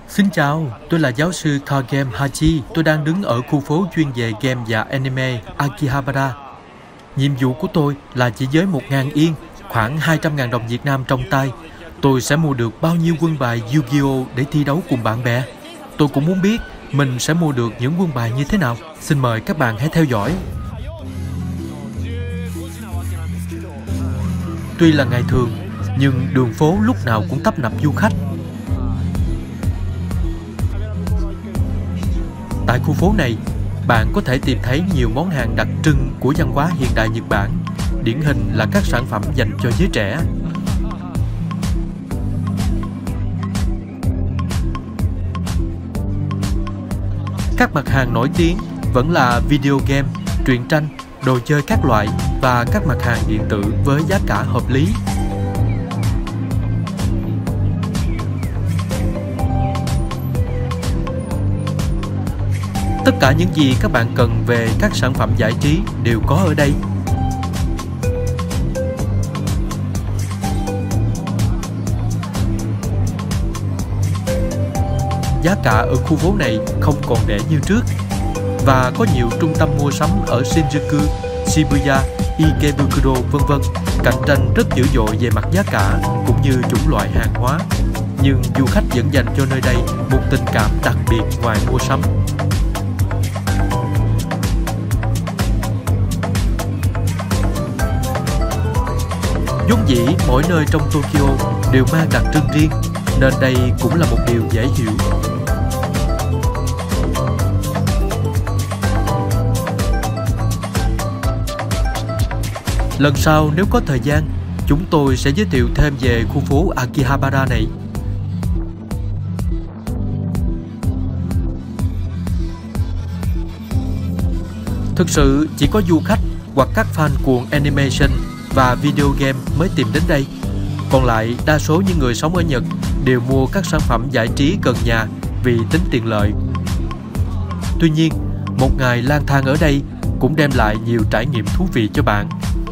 Xin chào, tôi là giáo sư Kagem Haji. Tôi đang đứng ở khu phố chuyên về game và anime Akihabara. Nhiệm vụ của tôi là chỉ với 1.000 yên, khoảng 200.000 đồng Việt Nam trong tay. Tôi sẽ mua được bao nhiêu quân bài Yu-Gi-Oh để thi đấu cùng bạn bè. Tôi cũng muốn biết mình sẽ mua được những quân bài như thế nào. Xin mời các bạn hãy theo dõi. Tuy là ngày thường, nhưng đường phố lúc nào cũng tấp nập du khách. Tại khu phố này, bạn có thể tìm thấy nhiều món hàng đặc trưng của văn hóa hiện đại Nhật Bản. Điển hình là các sản phẩm dành cho giới trẻ. Các mặt hàng nổi tiếng vẫn là video game, truyện tranh, đồ chơi các loại và các mặt hàng điện tử với giá cả hợp lý. Tất cả những gì các bạn cần về các sản phẩm giải trí đều có ở đây. Giá cả ở khu phố này không còn rẻ như trước và có nhiều trung tâm mua sắm ở Shinjuku, Shibuya, Ikebukuro v.v. cạnh tranh rất dữ dội về mặt giá cả cũng như chủng loại hàng hóa. Nhưng du khách vẫn dành cho nơi đây một tình cảm đặc biệt ngoài mua sắm. Vốn dĩ mỗi nơi trong Tokyo đều mang đặc trưng riêng, nên đây cũng là một điều dễ hiểu. Lần sau nếu có thời gian, chúng tôi sẽ giới thiệu thêm về khu phố Akihabara này. Thực sự chỉ có du khách hoặc các fan cuồng animation và video game mới tìm đến đây. Còn lại, đa số những người sống ở Nhật đều mua các sản phẩm giải trí gần nhà vì tính tiện lợi. Tuy nhiên, một ngày lang thang ở đây cũng đem lại nhiều trải nghiệm thú vị cho bạn.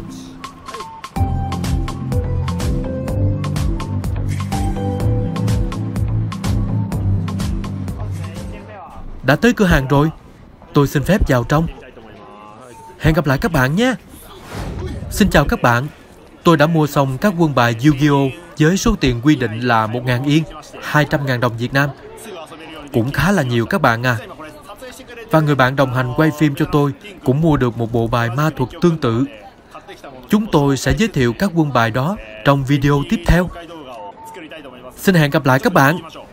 Đã tới cửa hàng rồi, tôi xin phép vào trong. Hẹn gặp lại các bạn nhé. Xin chào các bạn, tôi đã mua xong các quân bài Yu-Gi-Oh với số tiền quy định là 1.000 yên, 200.000 đồng Việt Nam. Cũng khá là nhiều các bạn à. Và người bạn đồng hành quay phim cho tôi cũng mua được một bộ bài ma thuật tương tự. Chúng tôi sẽ giới thiệu các quân bài đó trong video tiếp theo. Xin hẹn gặp lại các bạn.